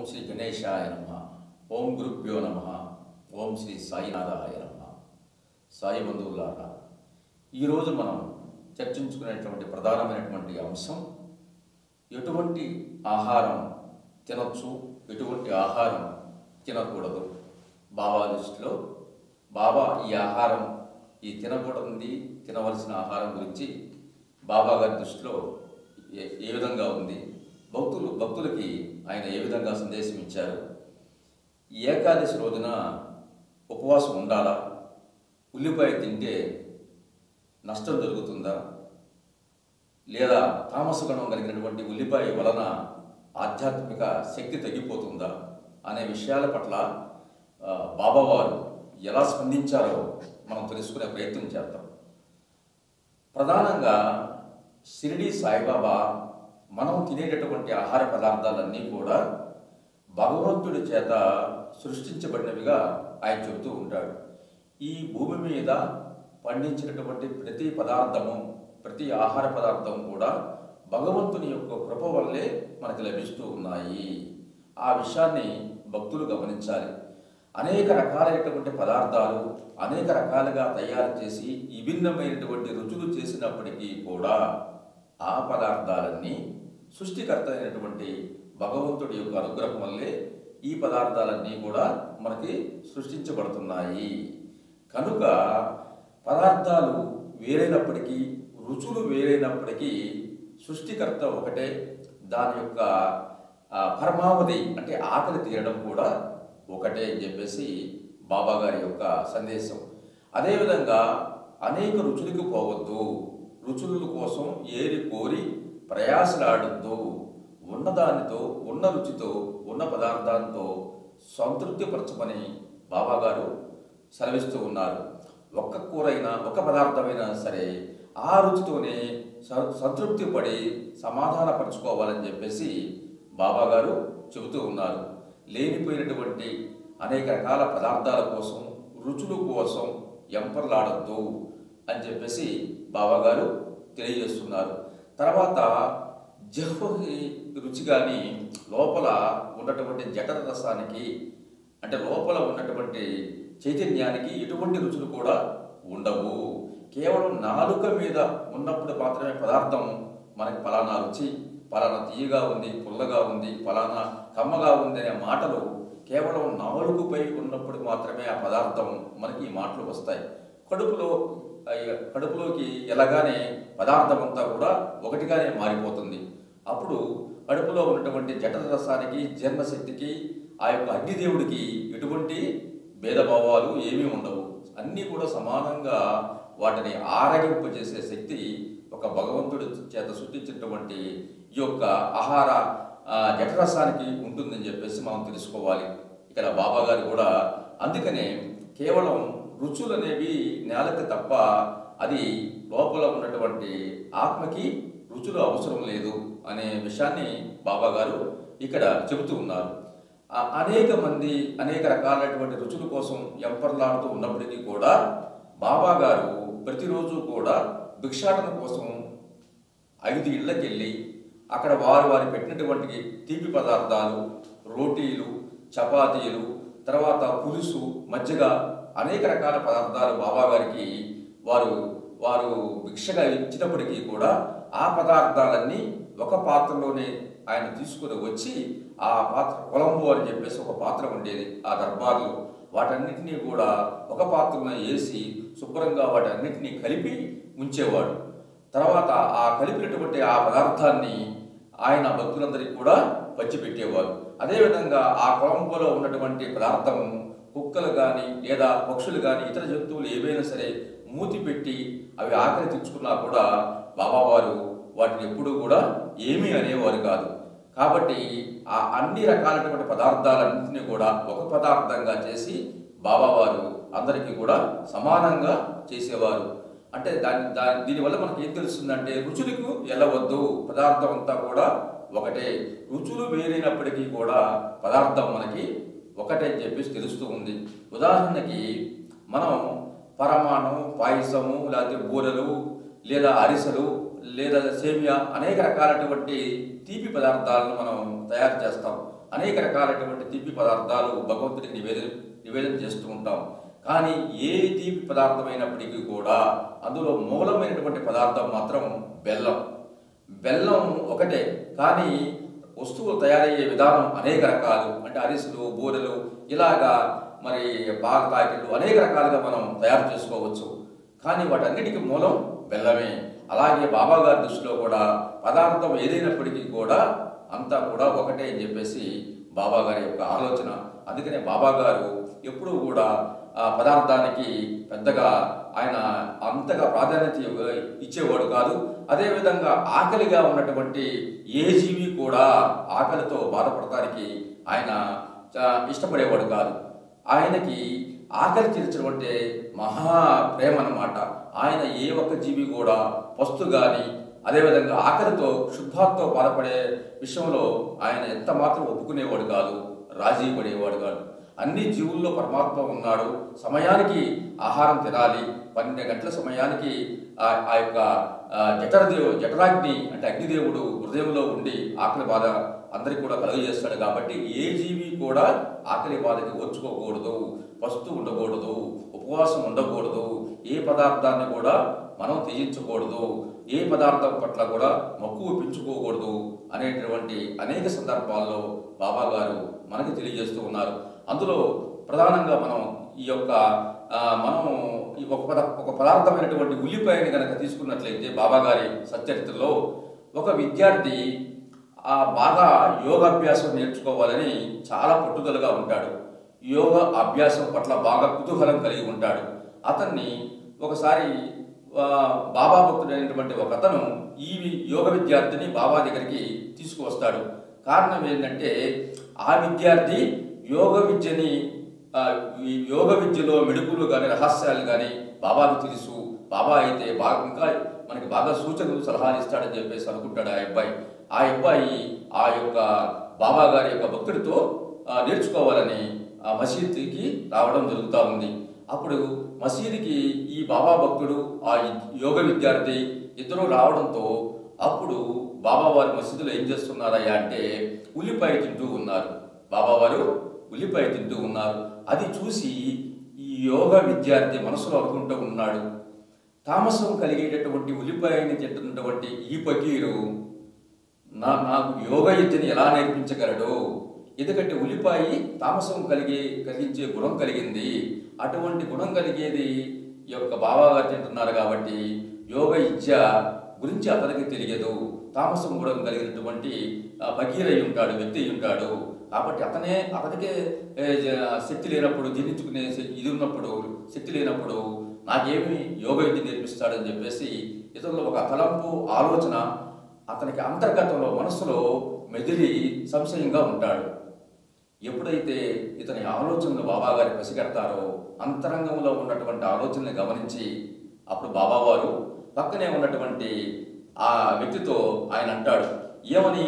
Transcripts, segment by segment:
శ్రీ గణేశాయ నమః. ఓం గురుభ్యో నమః. ఓం శ్రీ సాయినాథాయ నమః. సాయి బంధువులారా, ఈరోజు మనం చర్చించుకునేటువంటి ప్రధానమైనటువంటి అంశం ఎటువంటి ఆహారం తినొచ్చు, ఎటువంటి ఆహారం తినకూడదు. బాబా దృష్టిలో బాబా ఈ తినకూడదు తినవలసిన ఆహారం గురించి బాబా గారి దృష్టిలో ఏ విధంగా ఉంది, భక్తులకి ఆయన ఏ విధంగా సందేశం ఇచ్చారు, ఏకాదశి రోజున ఉపవాసం ఉండాలా, ఉల్లిపాయ తింటే నష్టం జరుగుతుందా, లేదా తామసగుణం కలిగినటువంటి ఉల్లిపాయ వలన ఆధ్యాత్మిక శక్తి తగ్గిపోతుందా అనే విషయాల పట్ల బాబావారు ఎలా స్పందించారో మనం తెలుసుకునే ప్రయత్నం చేద్దాం. ప్రధానంగా షిరిడి సాయిబాబా మనం తినేటటువంటి ఆహార పదార్థాలన్నీ కూడా భగవంతుడి చేత సృష్టించబడినవిగా ఆయన చెబుతూ ఉంటాడు. ఈ భూమి మీద పండించినటువంటి ప్రతి పదార్థము, ప్రతి ఆహార పదార్థం కూడా భగవంతుని యొక్క కృప వల్లే మనకు లభిస్తూ ఉన్నాయి. ఆ విషయాన్ని భక్తులు గమనించాలి. అనేక రకాలైనటువంటి పదార్థాలు అనేక రకాలుగా తయారు చేసి విభిన్నమైనటువంటి రుచులు చేసినప్పటికీ కూడా ఆ పదార్థాలన్నీ సృష్టికర్త అయినటువంటి భగవంతుడి యొక్క అనుగ్రహం వల్లే ఈ పదార్థాలన్నీ కూడా మనకి సృష్టించబడుతున్నాయి. కనుక పదార్థాలు వేరైనప్పటికీ, రుచులు వేరైనప్పటికీ సృష్టికర్త ఒకటే. దాని యొక్క పరమావధి అంటే ఆకలి తీరడం కూడా ఒకటే అని చెప్పేసి బాబా గారి యొక్క సందేశం. అదేవిధంగా అనేక రుచులకు పోవద్దు, రుచుల కోసం ఏరి కోరి ప్రయాసలాడద్దు, ఉన్నదానితో, ఉన్న రుచితో, ఉన్న పదార్థాలతో సంతృప్తిపరచమని బాబా గారు సెలవిస్తూ ఉన్నారు. ఒక్క కూరైనా, ఒక పదార్థమైనా సరే ఆ రుచితోనే సంతృప్తి పడి సమాధానపరచుకోవాలని చెప్పేసి బాబా గారు చెబుతూ ఉన్నారు. లేనిపోయినటువంటి అనేక రకాల పదార్థాల కోసం, రుచుల కోసం ఎంపర్లాడద్దు అని చెప్పేసి బాబా గారు తెలియజేస్తున్నారు. తర్వాత జిహ్వకి రుచి కానీ లోపల ఉన్నటువంటి జఠర రసానికి అంటే లోపల ఉన్నటువంటి చైతన్యానికి ఎటువంటి రుచులు కూడా ఉండవు. కేవలం నాలుక మీద ఉన్నప్పుడు మాత్రమే పదార్థం మనకి ఫలానా రుచి, ఫలానా తీయగా ఉంది, పుల్లగా ఉంది, ఫలానా కమ్మగా ఉంది అనే మాటలు కేవలం నాలుగుపై ఉన్నప్పుడు మాత్రమే ఆ పదార్థం మనకి ఈ మాటలు వస్తాయి. కడుపులోకి ఎలాగానే పదార్థం అంతా కూడా ఒకటిగానే మారిపోతుంది. అప్పుడు కడుపులో ఉన్నటువంటి జఠర రసానికి, జీర్ణశక్తికి, ఆ యొక్క అగ్నిదేవుడికి ఎటువంటి భేదభావాలు ఏమీ ఉండవు. అన్నీ కూడా సమానంగా వాటిని ఆరగింపజేసే శక్తి ఒక భగవంతుడి చేత సృష్టించినటువంటి ఈ యొక్క ఆహార జఠరసానికి ఉంటుందని చెప్పేసి మనం తెలుసుకోవాలి. ఇక్కడ బాబా గారు కూడా అందుకనే కేవలం రుచులు అనేవి నేలకి తప్ప అది లోపల ఉన్నటువంటి ఆత్మకి రుచులు అవసరం లేదు అనే విషయాన్ని బాబా గారు ఇక్కడ చెబుతూ ఉన్నారు. అనేక మంది అనేక రకాలైనటువంటి రుచుల కోసం ఎంపర్లాడుతూ ఉన్నప్పటికీ కూడా బాబా గారు ప్రతిరోజు కూడా భిక్షాటన కోసం 5 ఇళ్ళకి వెళ్ళి అక్కడ వారు పెట్టినటువంటి తీపి పదార్థాలు, రోటీలు, చపాతీలు, తర్వాత పులుసు, మజ్జిగ, అనేక రకాల పదార్థాలు బాబా గారికి వారు భిక్షగా ఇచ్చినప్పటికీ కూడా ఆ పదార్థాలన్నీ ఒక పాత్రలోనే ఆయన తీసుకుని వచ్చి ఆ పాత్ర కొలంబో అని చెప్పేసి ఒక పాత్ర ఉండేది ఆ దర్బార్లో. వాటన్నిటినీ కూడా ఒక పాత్రలో వేసి శుభ్రంగా వాటన్నిటినీ కలిపి ఉంచేవాడు. తర్వాత ఆ కలిపినటువంటి ఆ పదార్థాన్ని ఆయన భక్తులందరికీ కూడా పంచిపెట్టేవారు. అదేవిధంగా ఆ కొలంబోలో ఉన్నటువంటి పదార్థం కుక్కలు కానీ లేదా పక్షులు కానీ ఇతర జంతువులు ఏవైనా సరే మూతి పెట్టి అవి ఆకలి తెచ్చుకున్నా కూడా బాబావారు వాటిని ఎప్పుడూ కూడా ఏమీ అనేవారు కాదు. కాబట్టి ఆ అన్ని రకాలైనటువంటి పదార్థాలన్నింటినీ కూడా ఒక పదార్థంగా చేసి బాబావారు అందరికీ కూడా సమానంగా చేసేవారు. అంటే దీనివల్ల మనకి ఏం తెలుస్తుందంటే రుచులకు వెళ్ళవద్దు, పదార్థం అంతా కూడా ఒకటే. రుచులు వేరైనప్పటికీ కూడా పదార్థం మనకి ఒకటే అని చెప్పేసి తెలుస్తూ ఉంది. ఉదాహరణకి మనం పరమాణం, పాయసము, లేకపోతే బూరెలు, లేదా అరిసెలు, లేదా సేమియా అనేక రకాలైనటువంటి తీపి పదార్థాలను మనం తయారు చేస్తాం. అనేక రకాలైనటువంటి తీపి పదార్థాలు భగవంతుడికి నివేదన చేస్తూ ఉంటాం. కానీ ఏ తీపి పదార్థమైనప్పటికీ కూడా అందులో మూలమైనటువంటి పదార్థం మాత్రం బెల్లం. బెల్లం ఒకటే, కానీ వస్తువులు తయారయ్యే విధానం అనేక రకాలు. అంటే అరిసెలు, బూరెలు, ఇలాగా మరి పాల ప్యాకెట్లు అనేక రకాలుగా మనం తయారు చేసుకోవచ్చు. కానీ వాటన్నిటికీ మూలం బెల్లమే. అలాగే బాబా గారి దృష్టిలో కూడా పదార్థం ఏదైనప్పటికీ కూడా అంతా కూడా ఒకటే అని చెప్పేసి బాబా గారి యొక్క ఆలోచన. అందుకనే బాబా గారు ఎప్పుడూ కూడా ఆ పదార్థానికి పెద్దగా ఆయన అంతగా ప్రాధాన్యత ఇచ్చేవాడు కాదు. అదేవిధంగా ఆకలిగా ఉన్నటువంటి ఏ జీవి కూడా ఆకలితో బాధపడటానికి ఆయన ఇష్టపడేవాడు కాదు. ఆయనకి ఆకలి తీర్చడం అంటే మహా ప్రేమ అన్నమాట. ఆయన ఏ ఒక్క జీవి కూడా పస్తు కానీ అదేవిధంగా ఆకలితో శుద్ధాత్తో బాధపడే విషయంలో ఆయన ఎంత మాత్రం ఒప్పుకునేవాడు కాదు, రాజీ పడేవాడు కాదు. అన్ని జీవుల్లో పరమాత్మ ఉన్నాడు. సమయానికి ఆహారం తినాలి. 12 గంటల సమయానికి ఆ యొక్క జఠరాగ్ని అంటే అగ్నిదేవుడు హృదయంలో ఉండి ఆకలి బాధ అందరికి కూడా కలుగజేస్తాడు. కాబట్టి ఏ జీవి కూడా ఆకలి బాధకి ఓర్చుకోకూడదు, పస్తు ఉండకూడదు, ఉపవాసం ఉండకూడదు, ఏ పదార్థాన్ని కూడా మనం త్యజించకూడదు, ఏ పదార్థం పట్ల కూడా మక్కువ పెంచుకోకూడదు అనేటువంటి అనేక సందర్భాల్లో బాబా గారు మనకి తెలియజేస్తూ ఉన్నారు. అందులో ప్రధానంగా మనం ఈ యొక్క ఒక పదార్థమైనటువంటి ఉల్లిపాయని కనుక తీసుకున్నట్లయితే బాబా గారి సచ్చరిత్రలో ఒక విద్యార్థి బాగా యోగాభ్యాసం నేర్చుకోవాలని చాలా పట్టుదలగా ఉంటాడు. యోగ అభ్యాసం పట్ల బాగా కుతూహలం కలిగి ఉంటాడు. అతన్ని ఒకసారి బాబా భక్తుడైనటువంటి ఒక అతను ఈ యోగ విద్యార్థిని బాబా దగ్గరికి తీసుకువస్తాడు. కారణం ఏంటంటే ఆ విద్యార్థి యోగ విద్యలో మెడుకులు కానీ రహస్యాలు కానీ బాబాకు తెలుసు. బాబా అయితే ఇంకా మనకి బాగా సూచనలు సలహాలు ఇస్తాడని చెప్పేసి అనుకుంటాడు ఆ అబ్బాయి ఆ యొక్క బాబా గారి యొక్క భక్తుడితో నేర్చుకోవాలని ఆ మసీదుకి రావడం జరుగుతూ ఉంది. అప్పుడు మసీదుకి ఈ బాబా భక్తుడు ఆ యోగ విద్యార్థి ఇద్దరు రావడంతో అప్పుడు బాబావారు మసీదులో ఏం చేస్తున్నారయ్యా అంటే ఉల్లిపాయ తింటూ ఉన్నారు. బాబావారు ఉల్లిపాయ తింటూ ఉన్నారు. అది చూసి ఈ యోగ విద్యార్థి మనసులో అనుకుంటూ ఉన్నాడు, తామసం కలిగేటటువంటి ఉల్లిపాయని తింటున్నటువంటి ఈ ఫకీరు నాకు యోగ విద్యని ఎలా నేర్పించగలడు? ఎందుకంటే ఉల్లిపాయ తామసం కలిగించే గుణం కలిగింది. అటువంటి గుణం కలిగేది ఈ యొక్క బాబాగారు తింటున్నారు కాబట్టి యోగ విద్య గురించి అతనికి తెలియదు. తామసం గుణం కలిగినటువంటి ఫకీరై ఉంటాడు, వ్యక్తి అయి ఉంటాడు. కాబట్టి అతనికే శక్తి లేనప్పుడు, జీర్ణించుకునే ఇది ఉన్నప్పుడు శక్తి లేనప్పుడు నాకేమి యోగ విద్య నేర్పిస్తాడని చెప్పేసి ఇతరులు ఒక తలంపు ఆలోచన అతనికి అంతర్గతంలో మనస్సులో మెదిలి సంశయంగా ఉంటాడు. ఎప్పుడైతే ఇతని ఆలోచనలు బాబాగారి పసిగడతారో అంతరంగంలో ఉన్నటువంటి ఆలోచనని గమనించి అప్పుడు బాబావారు పక్కనే ఉన్నటువంటి ఆ వ్యక్తితో ఆయన అంటాడు, ఏమని,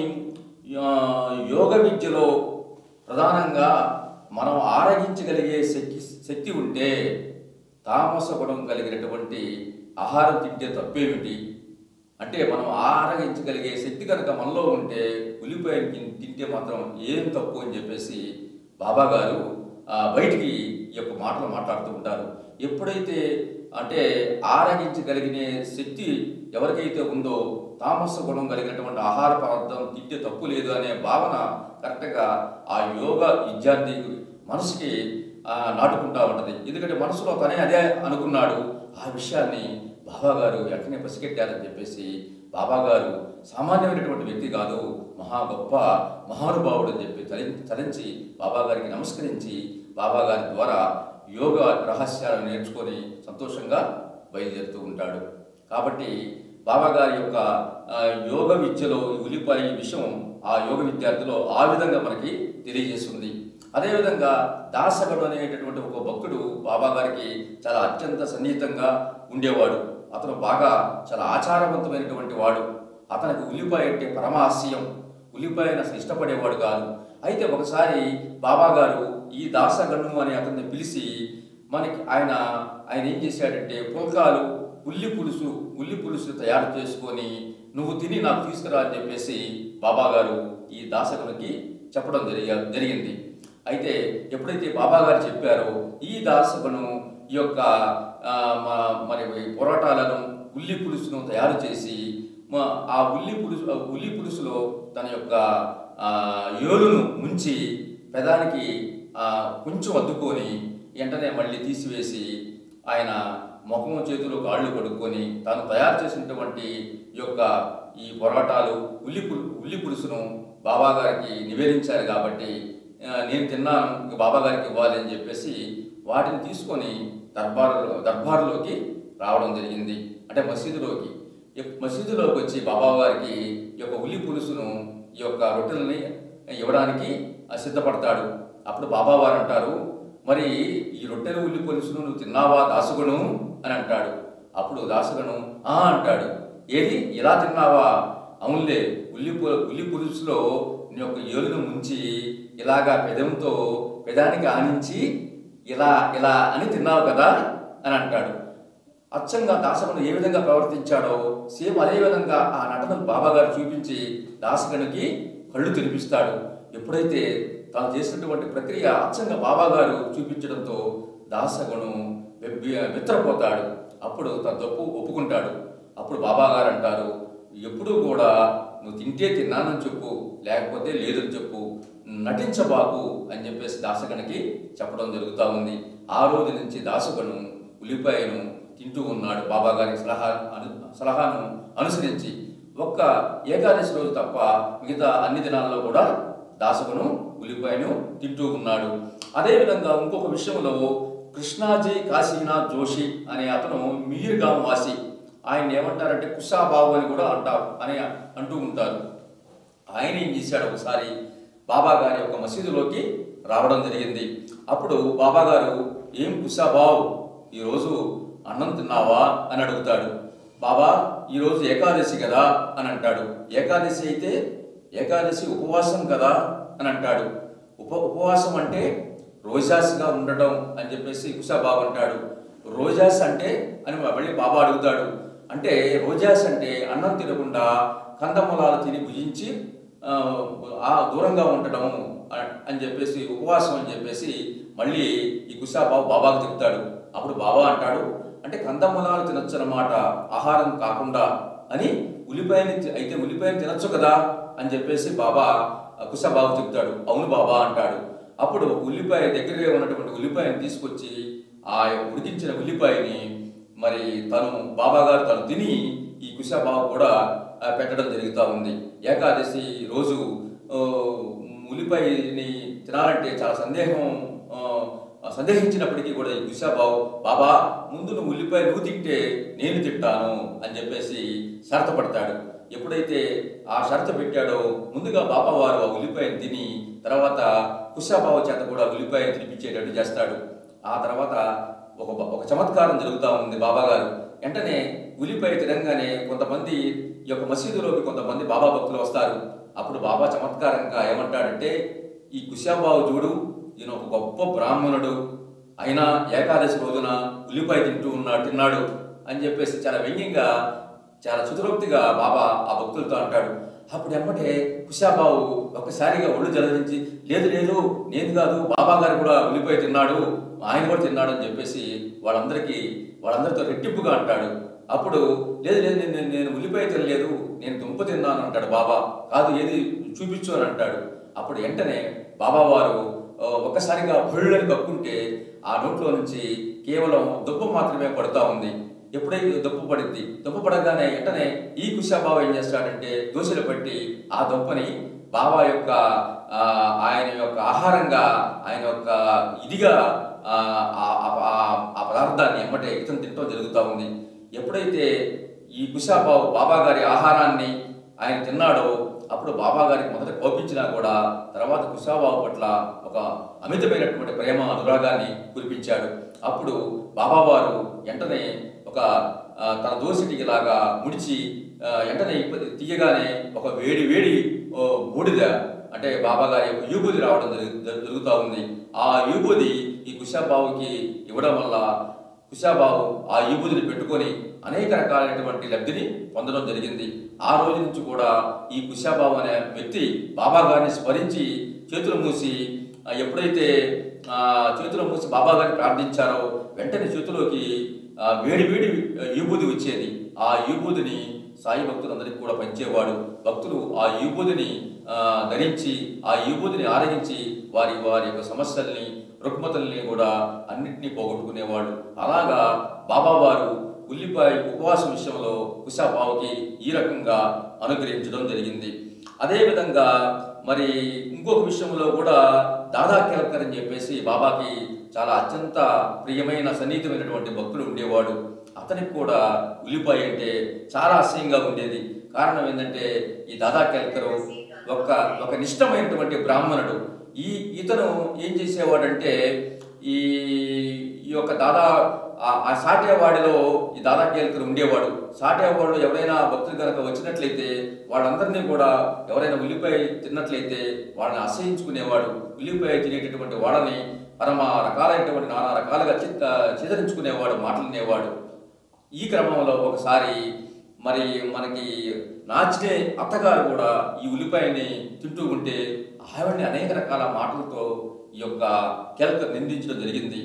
యోగ విద్యలో ప్రధానంగా మనం ఆరగించగలిగే శక్తి ఉంటే తామస గుణం కలిగినటువంటి ఆహారం తింటే తప్పేమిటి? అంటే మనం ఆరగించగలిగే శక్తి కనుక మనలో ఉంటే ఉల్లిపాయ తింటే మాత్రం ఏం తప్పు అని చెప్పేసి బాబా గారు బయటికి ఈ యొక్క మాటలు మాట్లాడుతూ ఉంటారు. ఎప్పుడైతే అంటే ఆరగించగలిగిన శక్తి ఎవరికైతే ఉందో తామస గుణం కలిగినటువంటి ఆహార పదార్థం తింటే తప్పు లేదు అనే భావన కరెక్ట్గా ఆ యోగ విద్యార్థి మనసుకి నాటుకుంటా ఉంటుంది. ఎందుకంటే మనసులో తనే అదే అనుకున్నాడు. ఆ విషయాన్ని బాబాగారు వెంటనే పసిగట్టారని చెప్పేసి బాబాగారు సామాన్యమైనటువంటి వ్యక్తి కాదు, గొప్ప మహానుభావుడు అని చెప్పి తరించి బాబాగారికి నమస్కరించి బాబాగారి ద్వారా యోగ రహస్యాలను నేర్చుకొని సంతోషంగా బయలుదేరుతూ ఉంటాడు. కాబట్టి బాబాగారి యొక్క యోగ విద్యలో ఈ ఉల్లిపాయ విషయం ఆ యోగ విద్యార్థిలో ఆ విధంగా మనకి తెలియజేస్తుంది. అదేవిధంగా దాసగడు అనేటటువంటి ఒక భక్తుడు బాబాగారికి చాలా అత్యంత సన్నిహితంగా ఉండేవాడు. అతను బాగా చాలా ఆచారవంతమైనటువంటి వాడు. అతనికి ఉల్లిపాయ అంటే పరమాశయం. ఉల్లిపాయను అసలు ఇష్టపడేవాడు కాదు. అయితే ఒకసారి బాబాగారు ఈ దాసగను అనే అతన్ని పిలిచి ఆయన ఏం చేశాడంటే పుల్కాలు ఉల్లి పులుసు తయారు చేసుకొని నువ్వు తిని నాకు తీసుకురా అని చెప్పేసి బాబాగారు ఈ దాసగనుకి చెప్పడం జరిగింది. అయితే ఎప్పుడైతే బాబాగారు చెప్పారో ఈ దాసగను ఈ యొక్క మరి పొరాటాలను ఉల్లి పులుసును తయారు చేసి ఆ ఉల్లి పులుసులో తన యొక్క ఏలును ముంచి పెదానికి కొంచెం అద్దుకొని వెంటనే మళ్ళీ తీసివేసి ఆయన ముఖము చేతులు కాళ్ళు కడుక్కొని తాను తయారు చేసినటువంటి ఈ పొరాటాలు ఉల్లి పులుసును బాబాగారికి నివేదించారు కాబట్టి నేను తిన్నాను, ఇక బాబాగారికి ఇవ్వాలి అని చెప్పేసి వాటిని తీసుకొని దర్బారులోకి రావడం జరిగింది. అంటే మసీదులోకి వచ్చి బాబాగారికి ఈ యొక్క ఉల్లి పులుసును ఈ యొక్క రొట్టెలని ఇవ్వడానికి సిద్ధపడతాడు. అప్పుడు బాబావారు అంటారు, మరి ఈ రొట్టెలు ఉల్లి పులుసును నువ్వు తిన్నావా దాసుగను అని అంటాడు. అప్పుడు దాసుగను అంటాడు, ఏది ఇలా తిన్నావా? అవునులే, ఉల్లి పులుసులో నీ యొక్క ఏలును ముంచి ఇలాగా పెదానికి ఆనించి ఇలా ఇలా అని తిన్నావు కదా అని అంటాడు. అచ్చంగా దాసగను ఏ విధంగా ప్రవర్తించాడో సేమ్ అదే విధంగా ఆ నటనను బాబాగారు చూపించి దాసగనుకి కళ్ళు తెరిపిస్తాడు. ఎప్పుడైతే తాను చేసినటువంటి ప్రక్రియ అచ్చంగా బాబాగారు చూపించడంతో దాసగను మిత్రపోతాడు. అప్పుడు తన తప్పు ఒప్పుకుంటాడు. అప్పుడు బాబాగారు అంటారు, ఎప్పుడూ కూడా నువ్వు తింటే తిన్నానని చెప్పు, లేకపోతే లేదని చెప్పు, నటించబాకు అని చెప్పేసి దాసగనికి చెప్పడం జరుగుతూ ఉంది. ఆ రోజు నుంచి దాసగను ఉల్లిపాయను తింటూ ఉన్నాడు బాబాగారి సలహాను అనుసరించి. ఒక్క ఏకాదశి రోజు తప్ప మిగతా అన్ని దినాల్లో కూడా దాసగను ఉల్లిపాయను తింటూ ఉన్నాడు. అదేవిధంగా ఇంకొక విషయంలో కృష్ణాజీ కాశీనాథ్ జోషి అనే అతను మీర్గాం వాసి, ఆయన ఏమంటారంటే కుషాబాబు అని కూడా అంటూ ఉంటారు. ఆయన ఏం చేశాడు, ఒకసారి బాబాగారి యొక్క మసీదులోకి రావడం జరిగింది. అప్పుడు బాబాగారు, ఏం కుషాబాబు ఈరోజు అన్నం తిన్నావా అని అడుగుతాడు. బాబా ఈరోజు ఏకాదశి కదా అని అంటాడు. ఏకాదశి అయితే ఏకాదశి ఉపవాసం కదా అని అంటాడు. ఉపవాసం అంటే రోజాస్గా ఉండటం అని చెప్పేసి కుషాబాబు అంటాడు. రోజాస్ అంటే అని మళ్ళీ బాబా అడుగుతాడు. అంటే రోజాస్ అంటే అన్నం తినకుండా కందమూలాలు తిని భుజించి దూరంగా ఉండటం అని చెప్పేసి ఉపవాసం అని చెప్పేసి మళ్ళీ ఈ కుషాబాబు బాబాకు చెప్తాడు. అప్పుడు బాబా అంటాడు, అంటే కందమూలాలు తినొచ్చు అన్నమాట, ఆహారం కాకుండా అని. ఉల్లిపాయని తినొచ్చు కదా అని చెప్పేసి బాబా కుషాబాబు చెప్తాడు. అవును బాబా అంటాడు. అప్పుడు ఉల్లిపాయ దగ్గరగా ఉన్నటువంటి ఉల్లిపాయని తీసుకొచ్చి ఆ ఉడికించిన ఉల్లిపాయని మరి బాబాగారు తను తిని ఈ కుషాబాబు కూడా పెట్టడం జరుగుతూ ఉంది. ఏకాదశి రోజు ఉల్లిపాయని తినాలంటే చాలా సందేహించినప్పటికీ కూడా ఈ కుషాబాబు, బాబా ముందు నువ్వు ఉల్లిపాయ నువ్వు తింటే నేను తింటాను అని చెప్పేసి షరతు పడతాడు. ఎప్పుడైతే ఆ షరతు పెట్టాడో ముందుగా బాబావారు ఆ ఉల్లిపాయను తిని తర్వాత కుషాబాబు చేత కూడా ఉల్లిపాయ తినిపించేటట్టు చేస్తాడు. ఆ తర్వాత ఒక చమత్కారం జరుగుతూ ఉంది. బాబాగారు వెంటనే ఉల్లిపాయ తినంగానే కొంతమంది ఈ యొక్క మసీదులోకి కొంతమంది బాబా భక్తులు వస్తారు. అప్పుడు బాబా చమత్కారంగా ఏమంటాడంటే, ఈ కుషాబాబు చూడు, ఈయన ఒక గొప్ప బ్రాహ్మణుడు, అయినా ఏకాదశి రోజున ఉల్లిపాయ తిన్నాడు అని చెప్పేసి చాలా వ్యంగ్యంగా చాలా చుతురోక్తిగా బాబా ఆ భక్తులతో అంటాడు. అప్పుడు ఎమ్మటే కుషాబాబు ఒక్కసారిగా ఒళ్ళు జలదించి, లేదు లేదు నేను కాదు, బాబా గారు కూడా ఉల్లిపాయ తిన్నాడు, ఆయన కూడా తిన్నాడు అని చెప్పేసి వాళ్ళందరితో రెట్టింపుగా అంటాడు. అప్పుడు లేదు లేదు నేను ఉల్లిపాయ తినలేదు, నేను దుంప తిన్నాను అంటాడు బాబా. కాదు, ఏది చూపించు అని అంటాడు. అప్పుడు వెంటనే బాబావారు ఒక్కసారిగా భళ్ళని కక్కుంటే ఆ నోట్లో నుంచి కేవలం దుప్ప మాత్రమే పడుతూ ఉంది. ఎప్పుడైతే దుప్ప పడగానే వెంటనే ఈ కుషాబాబు ఏం చేస్తాడంటే దోశలు పట్టి ఆ దుప్పని బాబా యొక్క ఆయన యొక్క ఆహారంగా, ఆయన యొక్క ఇదిగా ఆ పదార్థాన్ని ఎమ్మటే ఇతను తింటూ జరుగుతూ ఉంది. ఎప్పుడైతే ఈ కుషాబాబు బాబా గారి ఆహారాన్ని ఆయన తిన్నాడో అప్పుడు బాబా గారికి మొదట కోపించినా కూడా తర్వాత కుషాబాబు పట్ల ఒక అమితమైనటువంటి ప్రేమ అనురాగాన్ని కురిపించాడు. అప్పుడు బాబావారు వెంటనే తన దోసిటికి లాగా ముడిచి వెంటనే తీయగానే ఒక వేడి బూడిద, అంటే బాబా గారి యొక్క యూబూది రావడం జరుగుతూ ఉంది. ఆ యూబూది ఈ కుషాబాబుకి ఇవ్వడం వల్ల కుషాబాబు ఆ యూబూదిని పెట్టుకొని అనేక రకాలైనటువంటి లబ్ధిని పొందడం జరిగింది. ఆ రోజు నుంచి కూడా ఈ కుషాబాబు అనే వ్యక్తి బాబా గారిని స్మరించి చేతులు మూసి ఎప్పుడైతే చేతులు మూసి బాబా గారిని ప్రార్థించారో వెంటనే చేతిలోకి వేడి వేడి విభూది వచ్చేది. ఆ విభూదిని సాయి భక్తులందరికీ కూడా పంచేవాడు. భక్తులు ఆ విభూదిని ధరించి ఆ విభూదిని ఆరగించి వారి వారి యొక్క సమస్యల్ని రుగ్మతల్ని కూడా అన్నింటినీ పోగొట్టుకునేవాడు. అలాగా బాబావారు ఉల్లిపాయ ఉపవాసం విషయంలో కుశాబావుకి ఈ రకంగా అనుగ్రహించడం జరిగింది. అదేవిధంగా మరి ఇంకొక విషయంలో కూడా దాదా కేల్కర్ అని చెప్పేసి బాబాకి చాలా అత్యంత ప్రియమైన సన్నిహితమైనటువంటి భక్తుడు ఉండేవాడు. అతనికి కూడా ఉల్లిపాయ అంటే చాలా అసహ్యంగా ఉండేది. కారణం ఏంటంటే ఈ దాదా కేల్కర్ ఒక నిష్టమైనటువంటి బ్రాహ్మణుడు. ఇతను ఏం చేసేవాడంటే ఈ యొక్క దాదా ఆ సాటేవాడిలో ఈ దాదా కేల్కర్ ఉండేవాడు. సాటేవాడు ఎవరైనా భక్తులు కనుక వచ్చినట్లయితే వాళ్ళందరినీ కూడా ఎవరైనా ఉల్లిపాయ తిన్నట్లయితే వాళ్ళని అసహించుకునేవాడు. ఉల్లిపాయ తినేటటువంటి వాళ్ళని పరమ రకాలైనటువంటి నానా రకాలుగా చిదరించుకునేవాడు, మాట్లాడినేవాడు. ఈ క్రమంలో ఒకసారి మరి మనకి నాచినే అత్తగారు కూడా ఈ ఉల్లిపాయని తింటూ ఉంటే ఆవిడని అనేక రకాల మాటలతో ఈ యొక్క కేల్కర్ నిందించడం జరిగింది.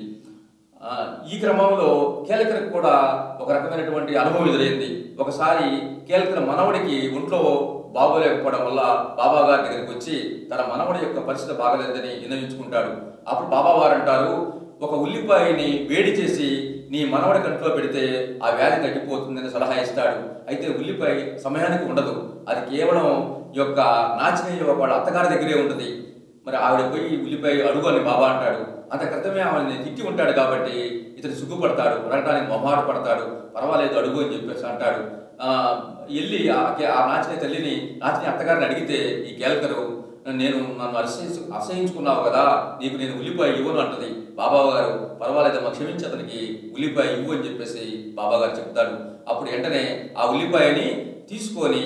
ఈ క్రమంలో కేల్కర్ కూడా ఒక రకమైనటువంటి అనుభవం ఎదురైంది. ఒకసారి కేల్కర్ మనవడికి ఒంట్లో బాగోలేకపోవడం వల్ల బాబా గారి దగ్గరికి వచ్చి తన మనవడి యొక్క పరిస్థితి బాగలేదని విన్నవించుకుంటాడు. అప్పుడు బాబావారు అంటారు, ఒక ఉల్లిపాయని వేడి చేసి నీ మనవడి కంట్లో పెడితే ఆ వ్యాధి తగ్గిపోతుందని సలహా ఇస్తాడు. అయితే ఉల్లిపాయ సమయానికి ఉండదు, అది కేవలం ఈ యొక్క నాచినేయ వాళ్ళ అత్తగారి దగ్గరే ఉంటుంది. మరి ఆవిడ పోయి ఉల్లిపాయ అడుగు అని బాబా అంటాడు. అంత క్రితమే ఆవిడని తిట్టి ఉంటాడు కాబట్టి ఇతను సిగ్గుపడతాడు, అడగడానికి మొహమాట పడతాడు. పర్వాలేదు అడుగు అని చెప్పేసి అంటాడు. వెళ్ళి ఆ నాచినే తల్లిని నాచినే అత్తగారిని అడిగితే ఈ కేల్కరు నన్ను అసహించుకున్నావు కదా, నీకు నేను ఉల్లిపాయ ఇవ్వను అంటది. బాబాగారు పర్వాలేదమ్మా క్షమించి అతనికి ఉల్లిపాయ ఇవ్వు అని చెప్పేసి బాబాగారు చెప్తాడు. అప్పుడు వెంటనే ఆ ఉల్లిపాయని తీసుకొని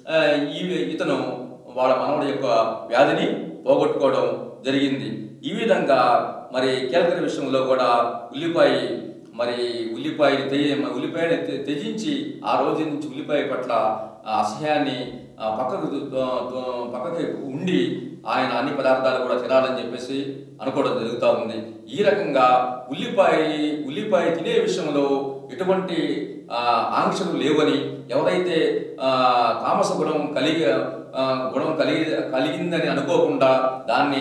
ఇతను వాళ్ళ మనవడి యొక్క వ్యాధిని పోగొట్టుకోవడం జరిగింది. ఈ విధంగా మరి కేల్కర్ విషయంలో కూడా ఉల్లిపాయని త్యజించి ఆ రోజు నుంచి ఉల్లిపాయ పట్ల అసహ్యాన్ని పక్కకి ఉండి ఆయన అన్ని పదార్థాలు కూడా తినాలని చెప్పేసి అనుకోవడం జరుగుతూ ఉంది. ఈ రకంగా ఉల్లిపాయ తినే విషయంలో ఎటువంటి ఆంక్షలు లేవని, ఎవరైతే తామస గుణం కలిగిందని అనుకోకుండా దాన్ని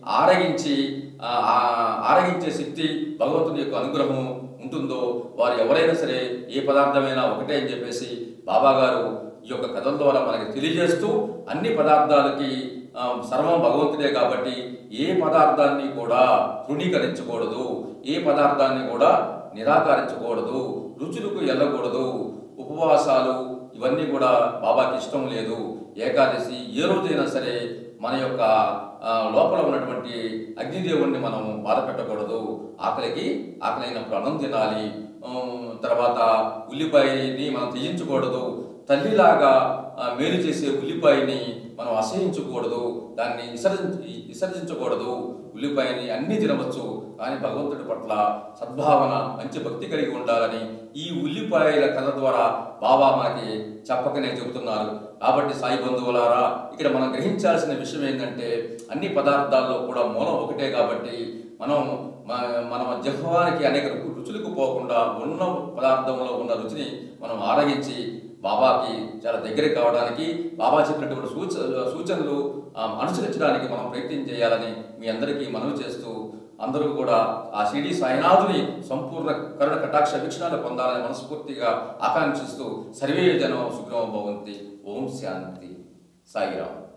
ఆరగించే శక్తి భగవంతుని యొక్క అనుగ్రహం ఉంటుందో వారు ఎవరైనా సరే ఏ పదార్థమైనా ఒకటే అని చెప్పేసి బాబాగారు ఈ యొక్క కథల ద్వారా మనకి తెలియజేస్తూ అన్ని పదార్థాలకి సర్వం భగవంతుడే కాబట్టి ఏ పదార్థాన్ని కూడా తృణీకరించకూడదు, ఏ పదార్థాన్ని కూడా నిరాకరించకూడదు, రుచులకు వెళ్ళకూడదు. ఉపవాసాలు ఇవన్నీ కూడా బాబాకి ఇష్టం లేదు. ఏకాదశి ఏ రోజైనా సరే మన యొక్క లోపల ఉన్నటువంటి అగ్నిదేవుణ్ణి మనం బాధ పెట్టకూడదు. ఆకలైనప్పుడు అన్నం తినాలి. తర్వాత ఉల్లిపాయని మనం త్యజించకూడదు. తల్లిలాగా మేలు చేసే ఉల్లిపాయని మనం అసహించకూడదు, దాన్ని విసర్జించకూడదు. ఉల్లిపాయని అన్ని తినవచ్చు, కానీ భగవంతుడి పట్ల సద్భావన, మంచి భక్తి కలిగి ఉండాలని ఈ ఉల్లిపాయల కథ ద్వారా బాబా మనకి చెప్పకనే చెబుతున్నారు. కాబట్టి సాయి బంధువులారా, ఇక్కడ మనం గ్రహించాల్సిన విషయం ఏంటంటే అన్ని పదార్థాల్లో కూడా మూలం ఒకటే. కాబట్టి మన జిహ్వానికి అనేక రుచులకు పోకుండా ఉన్న పదార్థంలో ఉన్న రుచిని మనం ఆరగించి బాబాకి చాలా దగ్గర కావడానికి, బాబా చెప్పినటువంటి సూచనలు అనుసరించడానికి మనం ప్రయత్నం చేయాలని మీ అందరికీ మనవి చేస్తూ, అందరూ కూడా ఆ షిరిడి సాయినాథుని సంపూర్ణ కరుణ కటాక్ష వీక్షణాలు పొందాలని మనస్ఫూర్తిగా ఆకాంక్షిస్తూ సర్వే జనం సుఖినో భవంతి. ఓం శాంతి. సాయిరామ్.